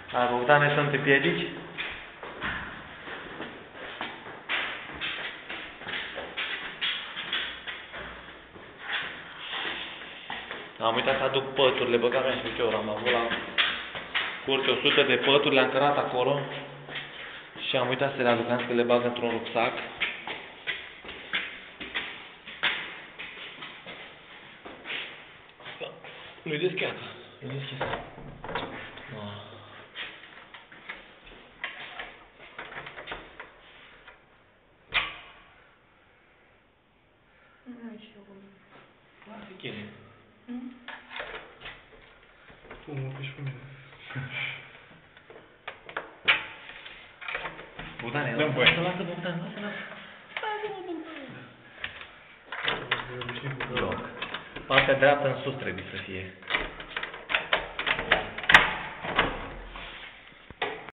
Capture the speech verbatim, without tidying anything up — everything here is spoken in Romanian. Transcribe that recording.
Hai, Bogdane, să nu te piedici. Am uitat să aduc păturile, bă, că aveam și ce oră am avut la curte o sută de pături, le-am cărat acolo și am uitat să le aduc, am zis că le bag într-un rucsac. Nu-i deschiată, nu-i deschisă. Nu știu cum. Lasă chine. Tu mă piși pe mine. Bogdane, Dă-mi voie. lasă, lasă, Bogdan, lasă, lasă. Lasă-mă, Bogdan. Loc. Partea dreaptă în sus trebuie să fie.